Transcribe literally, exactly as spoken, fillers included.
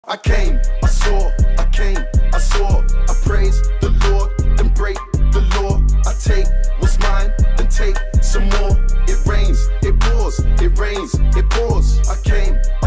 I came, I saw, I came, I saw, I praise the Lord, then break the law. I take what's mine, then take some more. It rains, it pours, it rains, it pours. I came,